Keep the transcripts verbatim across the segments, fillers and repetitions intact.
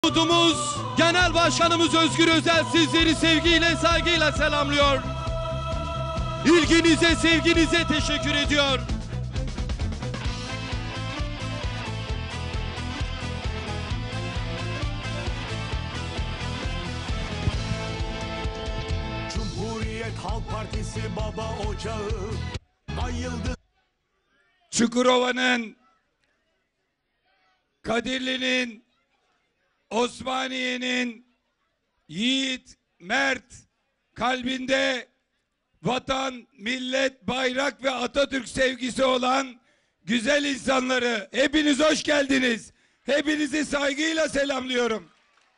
Umudumuz Genel Başkanımız Özgür Özel sizleri sevgiyle, saygıyla selamlıyor. İlginize, sevginize teşekkür ediyor. Cumhuriyet Halk Partisi baba ocağı, Ay Yıldız. Çukurova'nın, Kadirli'nin, Osmaniye'nin yiğit, mert, kalbinde vatan, millet, bayrak ve Atatürk sevgisi olan güzel insanları, hepiniz hoş geldiniz. Hepinizi saygıyla selamlıyorum.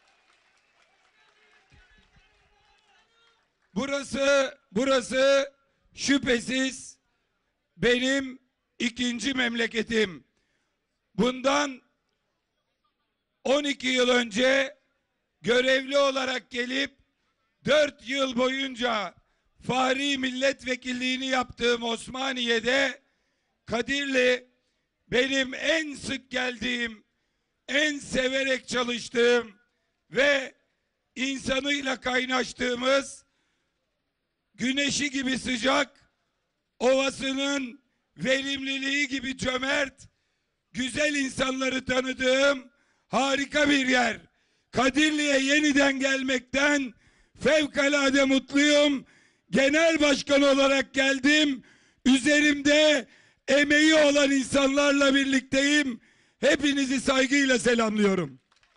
Burası, burası şüphesiz benim ikinci memleketim. Bundan on iki yıl önce görevli olarak gelip dört yıl boyunca fahri milletvekilliğini yaptığım Osmaniye'de Kadirli benim en sık geldiğim, en severek çalıştığım ve insanıyla kaynaştığımız, güneşi gibi sıcak, ovasının verimliliği gibi cömert, güzel insanları tanıdığım harika bir yer. Kadirli'ye yeniden gelmekten fevkalade mutluyum. Genel başkan olarak geldim. Üzerimde emeği olan insanlarla birlikteyim. Hepinizi saygıyla selamlıyorum.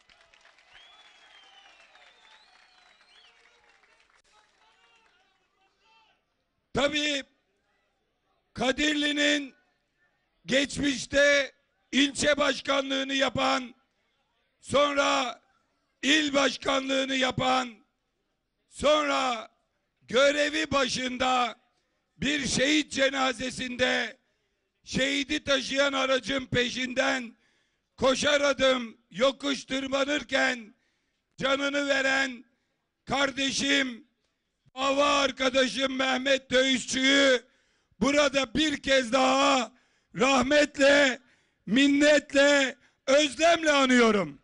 Tabii Kadirli'nin geçmişte ilçe başkanlığını yapan, sonra il başkanlığını yapan, sonra görevi başında bir şehit cenazesinde şehidi taşıyan aracın peşinden koşar adım yokuş tırmanırken canını veren kardeşim, dava arkadaşım Mehmet Dövüşçü'yü burada bir kez daha rahmetle, minnetle, özlemle anıyorum.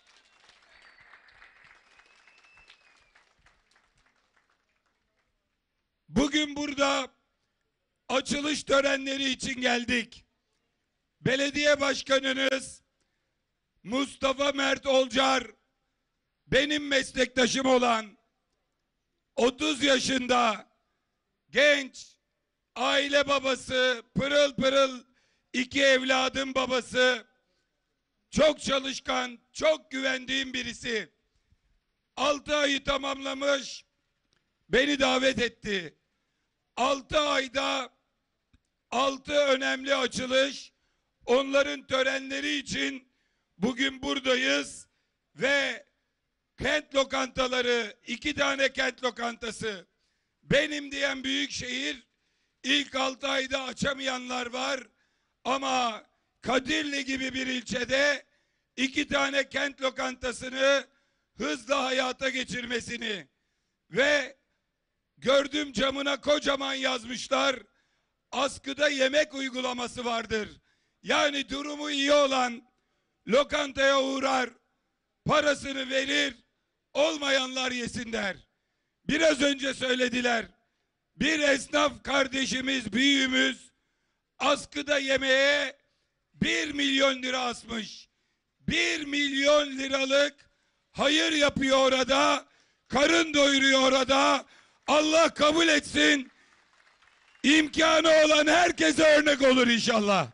Bugün burada açılış törenleri için geldik. Belediye başkanınız Mustafa Mert Olcar, benim meslektaşım olan otuz yaşında genç, aile babası, pırıl pırıl iki evladın babası, çok çalışkan, çok güvendiğim birisi. Altı ayı tamamlamış, beni davet etti. Altı ayda altı önemli açılış, onların törenleri için bugün buradayız ve kent lokantaları, iki tane kent lokantası, benim diyen büyükşehir, ilk altı ayda açamayanlar var ama Kadirli gibi bir ilçede iki tane kent lokantasını hızla hayata geçirmesini ve gördüm camına kocaman yazmışlar, askıda yemek uygulaması vardır. Yani durumu iyi olan lokantaya uğrar, parasını verir, olmayanlar yesin der. Biraz önce söylediler, bir esnaf kardeşimiz, büyüğümüz askıda yemeğe bir milyon lira asmış. Bir milyon liralık hayır yapıyor orada, karın doyuruyor orada. Allah kabul etsin. İmkanı olan herkese örnek olur inşallah.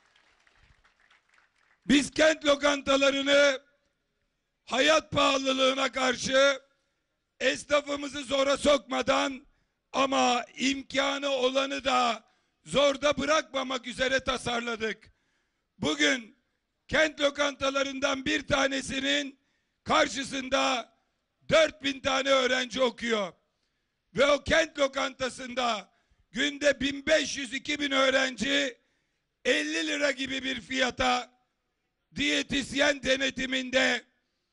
Biz kent lokantalarını hayat pahalılığına karşı esnafımızı zora sokmadan ama imkanı olanı da zorda bırakmamak üzere tasarladık. Bugün kent lokantalarından bir tanesinin karşısında dört bin tane öğrenci okuyor. Ve o kent lokantasında günde bin beş yüz iki bin öğrenci elli lira gibi bir fiyata diyetisyen denetiminde,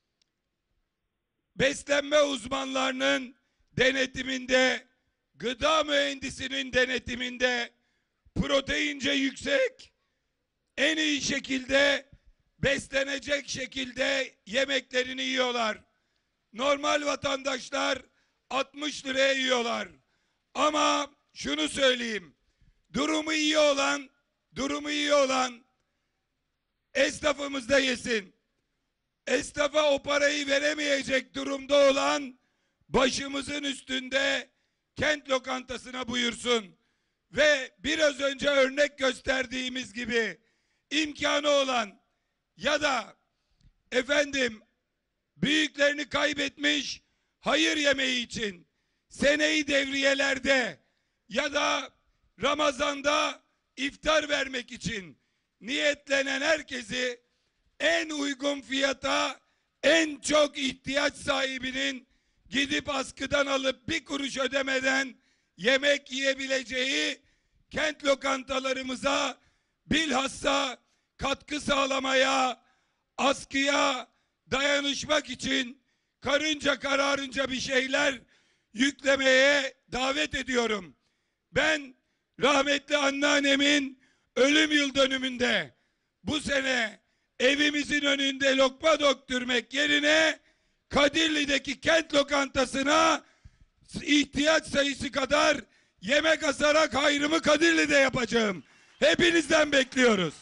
beslenme uzmanlarının denetiminde, gıda mühendisinin denetiminde proteince yüksek, en iyi şekilde beslenecek şekilde yemeklerini yiyorlar. Normal vatandaşlar altmış liraya yiyorlar. Ama şunu söyleyeyim. Durumu iyi olan, durumu iyi olan esnafımız da yesin. Esnafa o parayı veremeyecek durumda olan başımızın üstünde kent lokantasına buyursun. Ve biraz önce örnek gösterdiğimiz gibi imkanı olan ya da efendim büyüklerini kaybetmiş hayır yemeği için seneyi devriyelerde ya da Ramazan'da iftar vermek için niyetlenen herkesi en uygun fiyata en çok ihtiyaç sahibinin gidip askıdan alıp bir kuruş ödemeden yemek yiyebileceği kent lokantalarımıza bilhassa katkı sağlamaya, askıya dayanışmak için karınca kararınca bir şeyler yüklemeye davet ediyorum. Ben rahmetli anneannemin ölüm yıl dönümünde bu sene evimizin önünde lokma döktürmek yerine Kadirli'deki kent lokantasına ihtiyaç sayısı kadar yemek asarak hayrımı Kadirli'de yapacağım. Hepinizden bekliyoruz.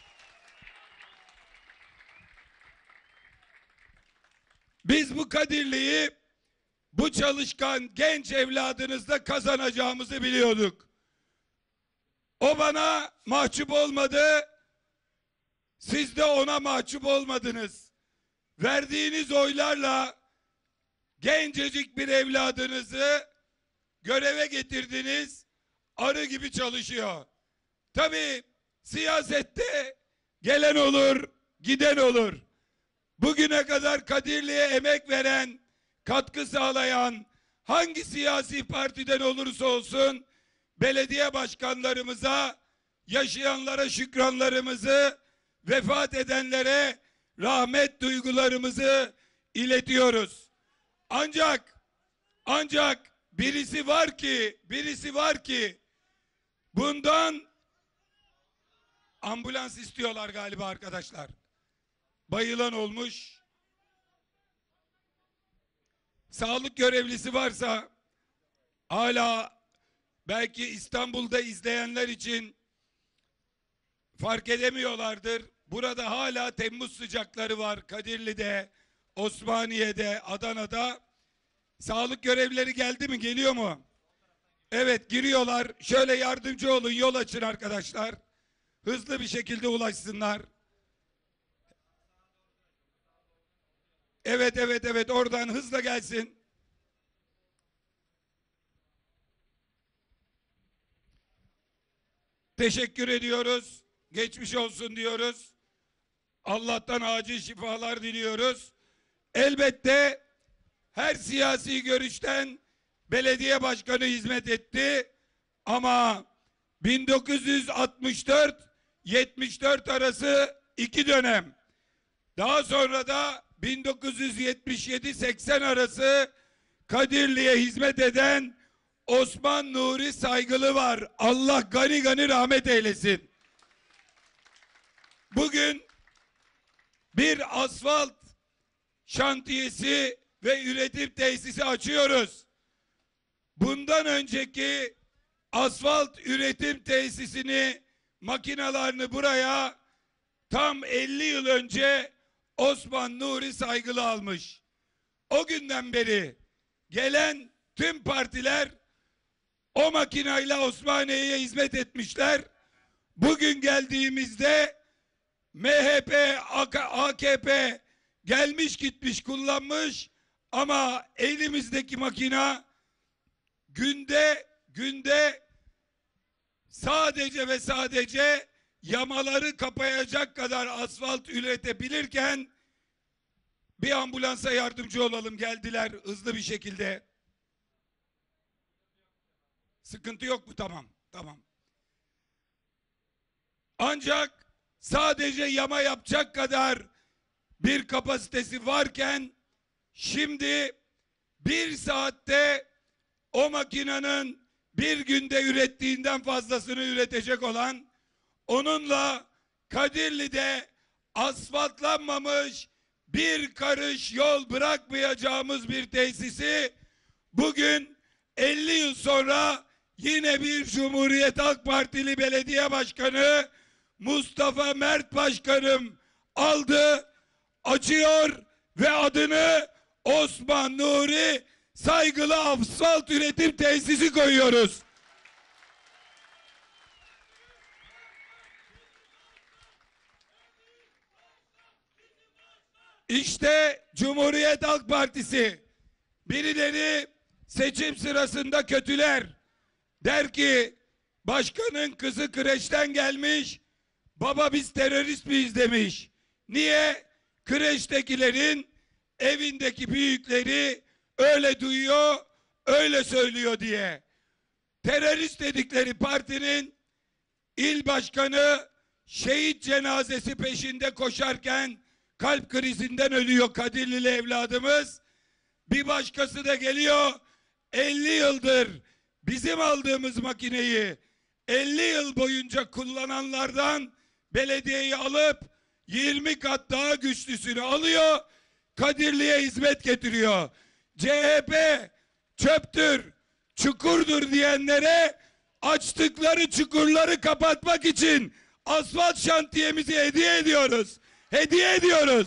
Biz bu Kadirli'yi bu çalışkan genç evladınızla kazanacağımızı biliyorduk. O bana mahcup olmadı. Siz de ona mahcup olmadınız. Verdiğiniz oylarla gencecik bir evladınızı göreve getirdiniz. Arı gibi çalışıyor. Tabii siyasette gelen olur, giden olur. Bugüne kadar Kadirli'ye emek veren, katkı sağlayan hangi siyasi partiden olursa olsun belediye başkanlarımıza, yaşayanlara şükranlarımızı, vefat edenlere rahmet duygularımızı iletiyoruz. Ancak ancak birisi var ki, birisi var ki bundan ambulans istiyorlar galiba arkadaşlar. Bayılan olmuş. Sağlık görevlisi varsa hala belki İstanbul'da izleyenler için fark edemiyorlardır. Burada hala Temmuz sıcakları var. Kadirli'de, Osmaniye'de, Adana'da. Sağlık görevlileri geldi mi? Geliyor mu? Evet, giriyorlar. Şöyle yardımcı olun, yol açın arkadaşlar. Hızlı bir şekilde ulaşsınlar. Evet, evet, evet. Oradan hızla gelsin. Teşekkür ediyoruz. Geçmiş olsun diyoruz. Allah'tan acil şifalar diliyoruz. Elbette her siyasi görüşten belediye başkanı hizmet etti. Ama bin dokuz yüz altmış dört yetmiş dört arası iki dönem. Daha sonra da bin dokuz yüz yetmiş yedi seksen arası Kadirli'ye hizmet eden Osman Nuri Saygılı var. Allah gani gani rahmet eylesin. Bugün bir asfalt şantiyesi ve üretim tesisi açıyoruz. Bundan önceki asfalt üretim tesisini, makinalarını buraya tam elli yıl önce Osman Nuri Saygılı almış. O günden beri gelen tüm partiler o makinayla Osmaniye'ye hizmet etmişler. Bugün geldiğimizde M H P, A K P gelmiş gitmiş kullanmış ama elimizdeki makina günde günde sadece ve sadece yamaları kapayacak kadar asfalt üretebilirken bir ambulansa yardımcı olalım, geldiler hızlı bir şekilde. Sıkıntı yok mu? Tamam, tamam. Ancak sadece yama yapacak kadar bir kapasitesi varken şimdi bir saatte o makinenin bir günde ürettiğinden fazlasını üretecek olan, onunla Kadirli'de asfaltlanmamış bir karış yol bırakmayacağımız bir tesisi bugün elli yıl sonra yine bir Cumhuriyet Halk Partili belediye başkanı Mustafa Mert Başkanım aldı, açıyor ve adını Osman Nuri Saygılı Asfalt Üretim Tesisi koyuyoruz. İşte Cumhuriyet Halk Partisi. Birileri seçim sırasında kötüler. Der ki başkanın kızı kreşten gelmiş, baba biz terörist miyiz demiş. Niye? Kreştekilerin evindeki büyükleri öyle duyuyor, öyle söylüyor diye. Terörist dedikleri partinin il başkanı şehit cenazesi peşinde koşarken kalp krizinden ölüyor Kadirlili evladımız. Bir başkası da geliyor elli yıldır bizim aldığımız makineyi elli yıl boyunca kullananlardan belediyeyi alıp yirmi kat daha güçlüsünü alıyor, Kadirli'ye hizmet getiriyor. C H P çöptür, çukurdur diyenlere açtıkları çukurları kapatmak için asfalt şantiyemizi hediye ediyoruz. Hediye ediyoruz.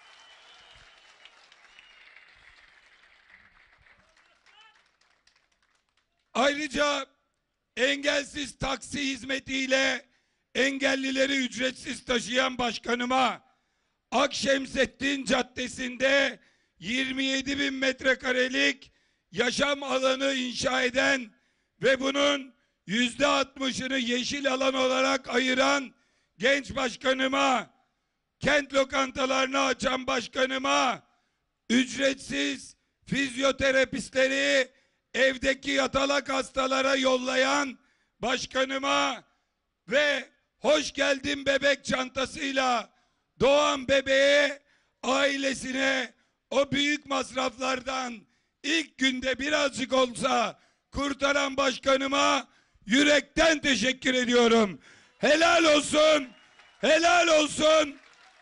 Ayrıca engelsiz taksi hizmetiyle engellileri ücretsiz taşıyan başkanıma Akşemsettin Caddesi'nde yirmi yedi bin metrekarelik yaşam alanı inşa eden ve bunun yüzde altmışını yeşil alan olarak ayıran genç başkanıma, kent lokantalarını açan başkanıma, ücretsiz fizyoterapistleri evdeki yatalak hastalara yollayan başkanıma ve hoş geldin bebek çantasıyla doğan bebeğe, ailesine o büyük masraflardan ilk günde birazcık olsa kurtaran başkanıma yürekten teşekkür ediyorum. Helal olsun, helal olsun.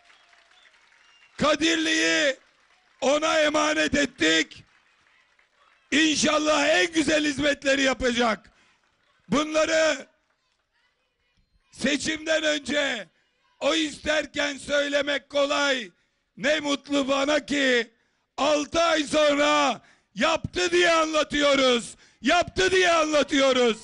Kadirli'yi ona emanet ettik. İnşallah en güzel hizmetleri yapacak. Bunları seçimden önce o isterken söylemek kolay. Ne mutlu bana ki altı ay sonra yaptı diye anlatıyoruz. Yaptı diye anlatıyoruz.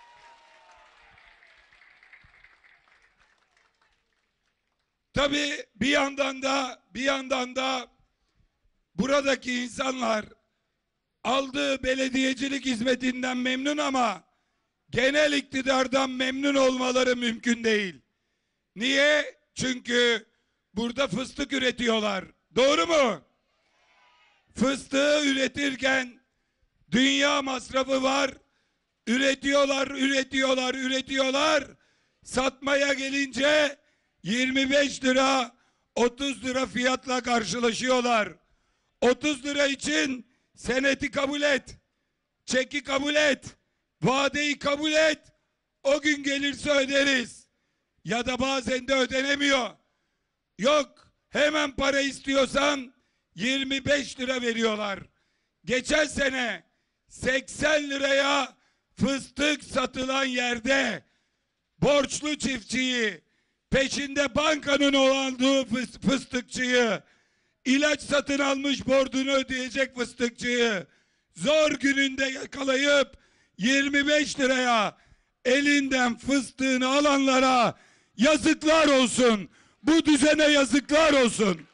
Tabii bir yandan da bir yandan da buradaki insanlar aldığı belediyecilik hizmetinden memnun ama genel iktidardan memnun olmaları mümkün değil. Niye? Çünkü burada fıstık üretiyorlar. Doğru mu? Fıstığı üretirken dünya masrafı var. Üretiyorlar, üretiyorlar, üretiyorlar. Satmaya gelince yirmi beş lira, otuz lira fiyatla karşılaşıyorlar. otuz lira için seneti kabul et, çeki kabul et, vadeyi kabul et, o gün gelirse öderiz. Ya da bazen de ödenemiyor. Yok, hemen para istiyorsan yirmi beş lira veriyorlar. Geçen sene seksen liraya fıstık satılan yerde borçlu çiftçiyi, peşinde bankanın olduğu fıstıkçıyı, ilaç satın almış borcunu ödeyecek fıstıkçıyı zor gününde yakalayıp yirmi beş liraya elinden fıstığını alanlara yazıklar olsun. Bu düzene yazıklar olsun.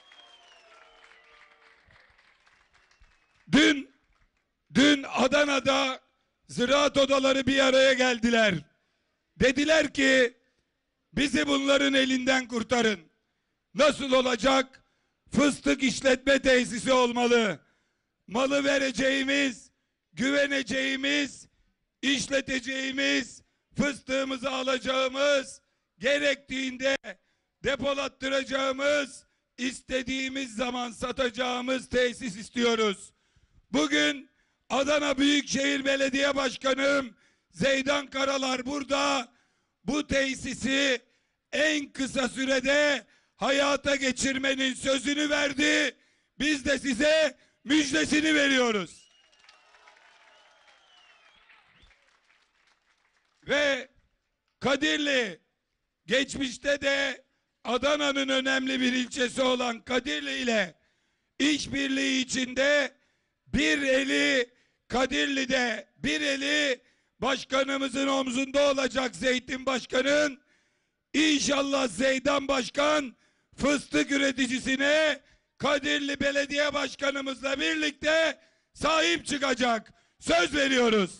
Dün dün Adana'da ziraat odaları bir araya geldiler. Dediler ki bizi bunların elinden kurtarın. Nasıl olacak? Fıstık işletme tesisi olmalı. Malı vereceğimiz, güveneceğimiz, işleteceğimiz, fıstığımızı alacağımız, gerektiğinde depolattıracağımız, istediğimiz zaman satacağımız tesis istiyoruz. Bugün Adana Büyükşehir Belediye Başkanım Zeydan Karalar burada bu tesisi en kısa sürede hayata geçirmenin sözünü verdi. Biz de size müjdesini veriyoruz. Ve Kadirli, geçmişte de Adana'nın önemli bir ilçesi olan Kadirli ile işbirliği içinde bir eli Kadirli'de, bir eli başkanımızın omzunda olacak Zeytin Başkan'ın. İnşallah Zeydan Başkan fıstık üreticisine Kadirli Belediye Başkanımızla birlikte sahip çıkacak. Söz veriyoruz.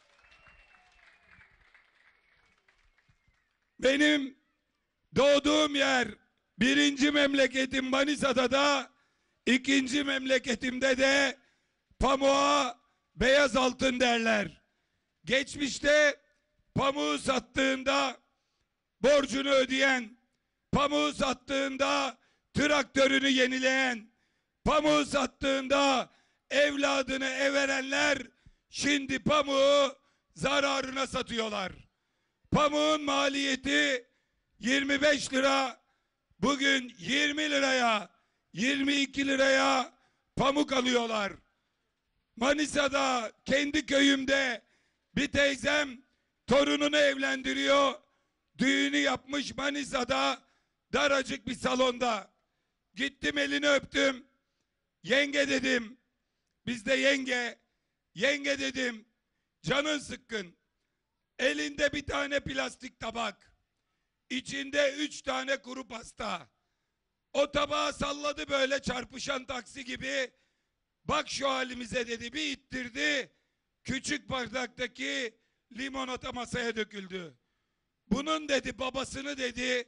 Benim doğduğum yer birinci memleketim Manisa'da da, ikinci memleketimde de pamuğa beyaz altın derler. Geçmişte pamuğu sattığında borcunu ödeyen, pamuğu sattığında traktörünü yenileyen, pamuğu sattığında evladını ev verenler şimdi pamuğu zararına satıyorlar. Pamuğun maliyeti yirmi beş lira, bugün yirmi liraya, yirmi iki liraya pamuk alıyorlar. Manisa'da, kendi köyümde bir teyzem torununu evlendiriyor. Düğünü yapmış Manisa'da, daracık bir salonda. Gittim, elini öptüm. Yenge dedim. Bizde yenge. Yenge dedim. Canın sıkkın. Elinde bir tane plastik tabak. İçinde üç tane kuru pasta. O tabağı salladı böyle çarpışan taksi gibi. Bak şu halimize dedi, bir ittirdi. Küçük bardaktaki limonata masaya döküldü. Bunun dedi babasını dedi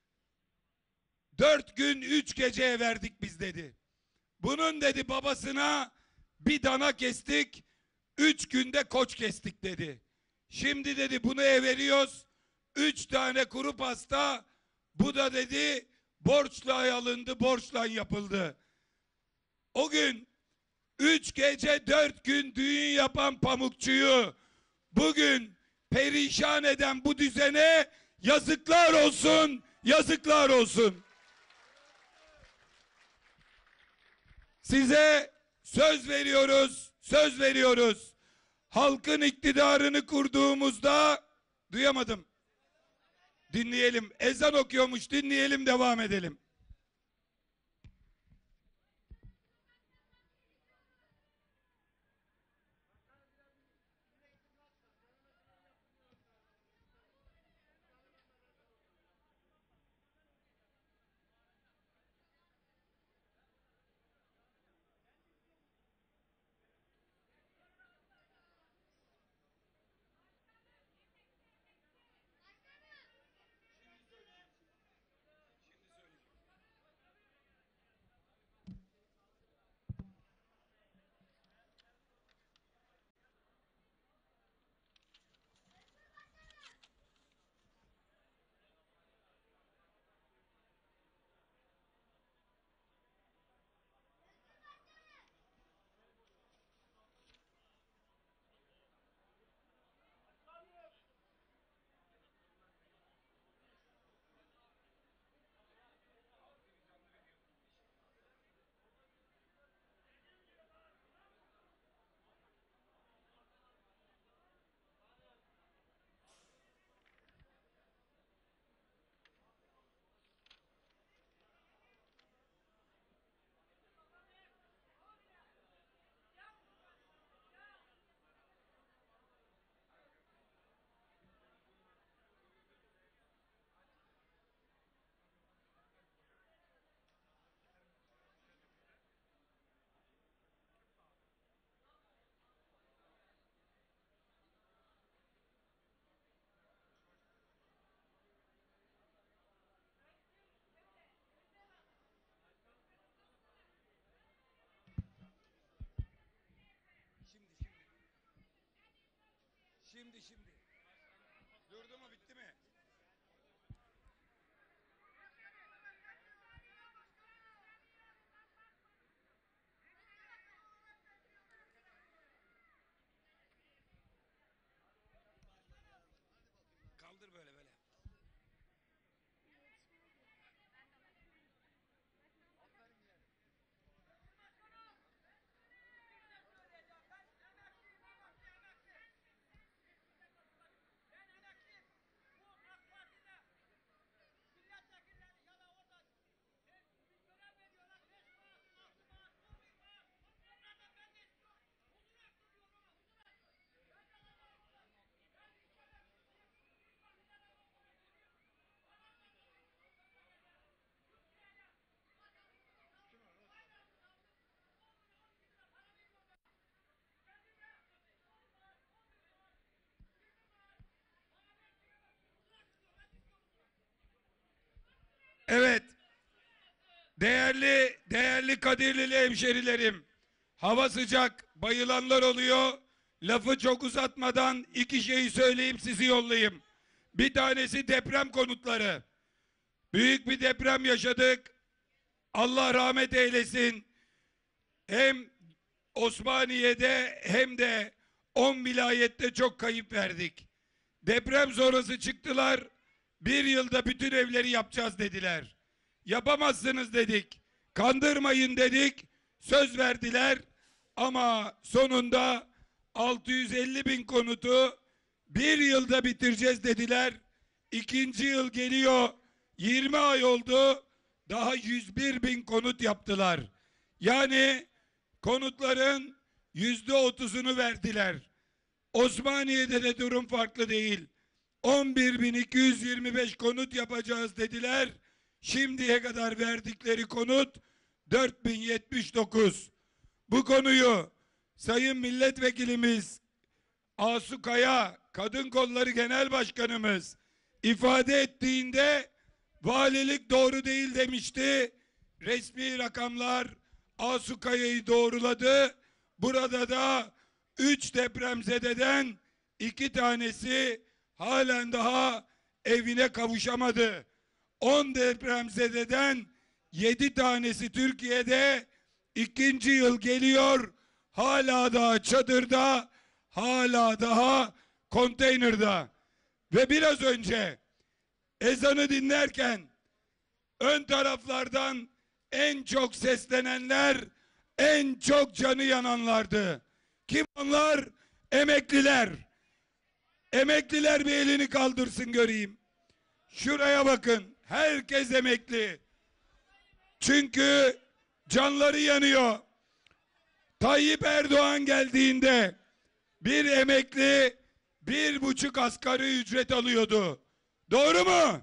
dört gün üç geceye verdik biz dedi. Bunun dedi babasına bir dana kestik, üç günde koç kestik dedi. Şimdi dedi bunu ev veriyoruz, üç tane kuru pasta, bu da dedi borçla alındı, borçla yapıldı. O gün üç gece dört gün düğün yapan pamukçuyu bugün perişan eden bu düzene yazıklar olsun, yazıklar olsun. Size söz veriyoruz, söz veriyoruz. Halkın iktidarını kurduğumuzda, duyamadım. Dinleyelim. Ezan okuyormuş, dinleyelim, devam edelim. Evet. Değerli, değerli Kadirlili hemşerilerim. Hava sıcak, bayılanlar oluyor. Lafı çok uzatmadan iki şeyi söyleyeyim, sizi yollayayım. Bir tanesi deprem konutları. Büyük bir deprem yaşadık. Allah rahmet eylesin. Hem Osmaniye'de hem de on vilayette çok kayıp verdik. Deprem sonrası çıktılar. Bir yılda bütün evleri yapacağız dediler. Yapamazsınız dedik. Kandırmayın dedik. Söz verdiler. Ama sonunda altı yüz elli bin konutu bir yılda bitireceğiz dediler. İkinci yıl geliyor. yirmi ay oldu. Daha yüz bir bin konut yaptılar. Yani konutların yüzde otuzunu verdiler. Osmaniye'de de durum farklı değil. on bir bin iki yüz yirmi beş konut yapacağız dediler. Şimdiye kadar verdikleri konut dört bin yetmiş dokuz. Bu konuyu Sayın Milletvekilimiz Asu Kaya, Kadın Kolları Genel Başkanımız ifade ettiğinde valilik doğru değil demişti. Resmi rakamlar Asu Kaya'yı doğruladı. Burada da üç depremzededen iki tanesi halen daha evine kavuşamadı. on depremzededen yedi tanesi Türkiye'de ikinci yıl geliyor. Hala daha çadırda, hala daha konteynerda. Ve biraz önce ezanı dinlerken ön taraflardan en çok seslenenler, en çok canı yananlardı. Kim onlar? Emekliler. Emekliler bir elini kaldırsın göreyim. Şuraya bakın. Herkes emekli. Çünkü canları yanıyor. Tayyip Erdoğan geldiğinde bir emekli bir buçuk asgari ücret alıyordu. Doğru mu?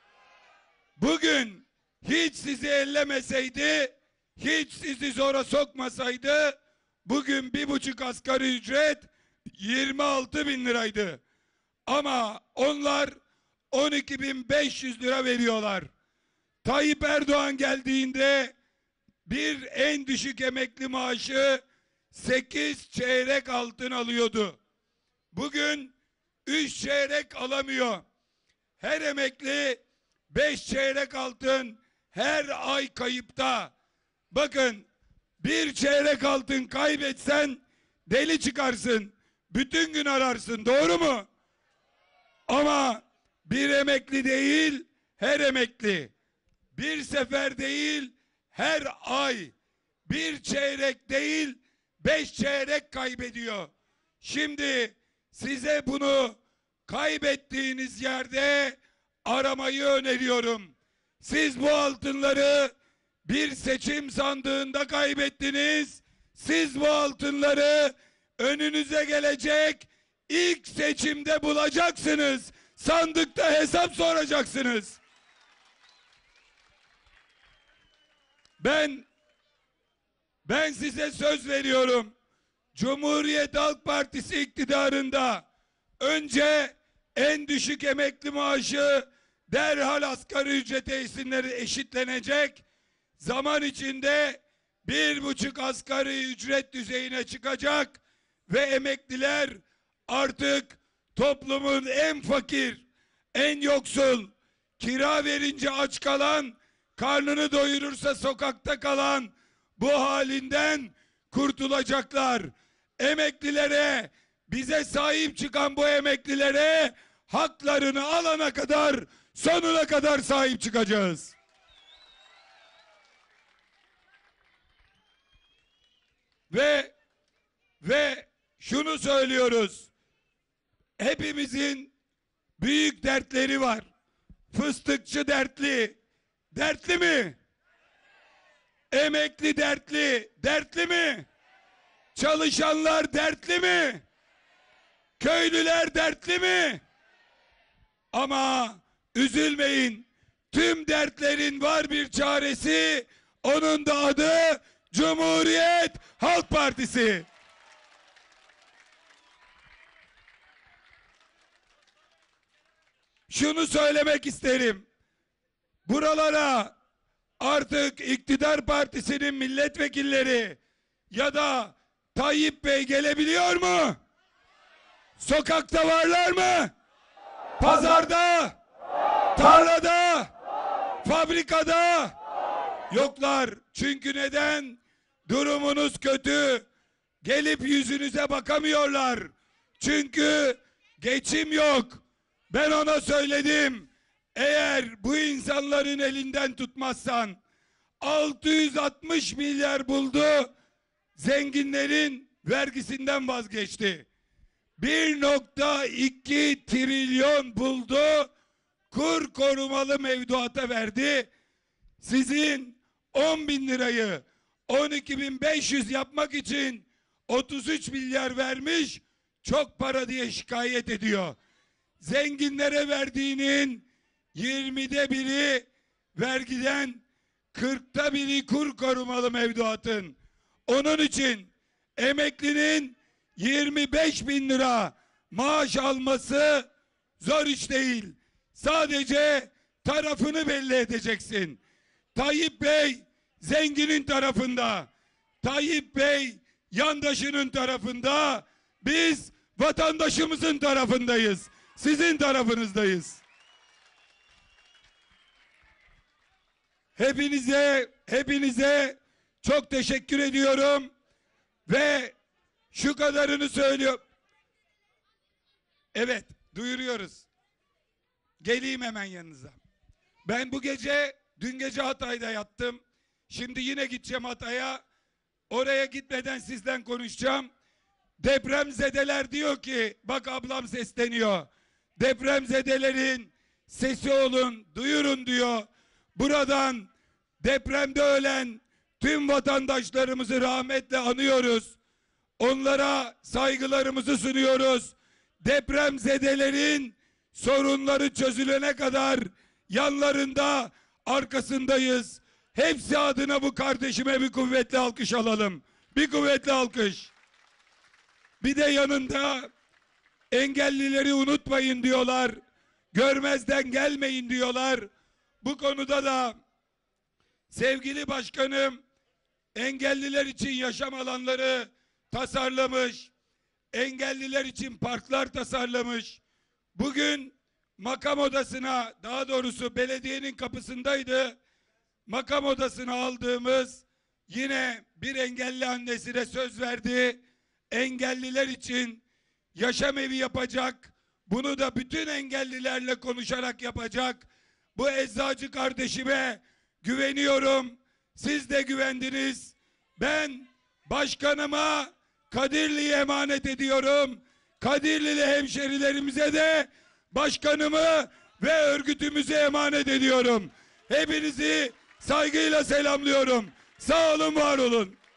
Bugün hiç sizi ellemeseydi, hiç sizi zora sokmasaydı, bugün bir buçuk asgari ücret yirmi altı bin liraydı. Ama onlar on iki bin beş yüz lira veriyorlar. Tayyip Erdoğan geldiğinde bir en düşük emekli maaşı sekiz çeyrek altın alıyordu. Bugün üç çeyrek alamıyor. Her emekli beş çeyrek altın her ay kayıpta. Bakın, bir çeyrek altın kaybetsen deli çıkarsın. Bütün gün ararsın. Doğru mu? Ama bir emekli değil, her emekli. Bir sefer değil, her ay. Bir çeyrek değil, beş çeyrek kaybediyor. Şimdi size bunu kaybettiğiniz yerde aramayı öneriyorum. Siz bu altınları bir seçim sandığında kaybettiniz. Siz bu altınları önünüze gelecek ilk seçimde bulacaksınız. Sandıkta hesap soracaksınız. Ben ben size söz veriyorum. Cumhuriyet Halk Partisi iktidarında önce en düşük emekli maaşı derhal asgari ücrete esinleri eşitlenecek. Zaman içinde bir buçuk asgari ücret düzeyine çıkacak ve emekliler artık toplumun en fakir, en yoksul, kira verince aç kalan, karnını doyurursa sokakta kalan bu halinden kurtulacaklar. Emeklilere, bize sahip çıkan bu emeklilere haklarını alana kadar, sonuna kadar sahip çıkacağız. Ve ve şunu söylüyoruz. Hepimizin büyük dertleri var. Fıstıkçı dertli. Dertli mi? Emekli dertli. Dertli mi? Çalışanlar dertli mi? Köylüler dertli mi? Ama üzülmeyin. Tüm dertlerin var bir çaresi. Onun da adı Cumhuriyet Halk Partisi. Şunu söylemek isterim. buralara artık iktidar partisinin milletvekilleri ya da Tayyip Bey gelebiliyor mu? Sokakta varlar mı? Pazarda, tarlada, fabrikada yoklar. Çünkü neden? Durumunuz kötü. Gelip yüzünüze bakamıyorlar. Çünkü geçim yok. Ben ona söyledim. Eğer bu insanların elinden tutmazsan altı yüz altmış milyar buldu. Zenginlerin vergisinden vazgeçti. bir nokta iki trilyon buldu. Kur korumalı mevduata verdi. Sizin on bin lirayı on iki bin beş yüz yapmak için otuz üç milyar vermiş, çok para diye şikayet ediyor. Zenginlere verdiğinin yirmide biri vergiden, kırkta biri kur korumalı mevduatın. Onun için emeklinin yirmi beş bin lira maaş alması zor iş değil. Sadece tarafını belli edeceksin. Tayyip Bey zenginin tarafında. Tayyip Bey yandaşının tarafında. Biz vatandaşımızın tarafındayız. Sizin tarafınızdayız. Hepinize, hepinize çok teşekkür ediyorum ve şu kadarını söylüyorum. Evet, duyuruyoruz. Geleyim hemen yanınıza. Ben bu gece, dün gece Hatay'da yattım. Şimdi yine gideceğim Hatay'a. Oraya gitmeden sizden konuşacağım. Depremzedeler diyor ki, bak ablam sesleniyor. Depremzedelerin sesi olun, duyurun diyor. Buradan depremde ölen tüm vatandaşlarımızı rahmetle anıyoruz. Onlara saygılarımızı sunuyoruz. Depremzedelerin sorunları çözülene kadar yanlarında, arkasındayız. Hepsi adına bu kardeşime bir kuvvetli alkış alalım. Bir kuvvetli alkış. Bir de yanında engellileri unutmayın diyorlar. Görmezden gelmeyin diyorlar. Bu konuda da sevgili başkanım engelliler için yaşam alanları tasarlamış. Engelliler için parklar tasarlamış. Bugün makam odasına, daha doğrusu belediyenin kapısındaydı. Makam odasına aldığımız yine bir engelli annesine söz verdi. Engelliler için yaşam evi yapacak. Bunu da bütün engellilerle konuşarak yapacak. Bu eczacı kardeşime güveniyorum. Siz de güvendiniz. Ben başkanıma Kadirli'yi emanet ediyorum. Kadirlili hemşerilerimize de başkanımı ve örgütümüzü emanet ediyorum. Hepinizi saygıyla selamlıyorum. Sağ olun, var olun.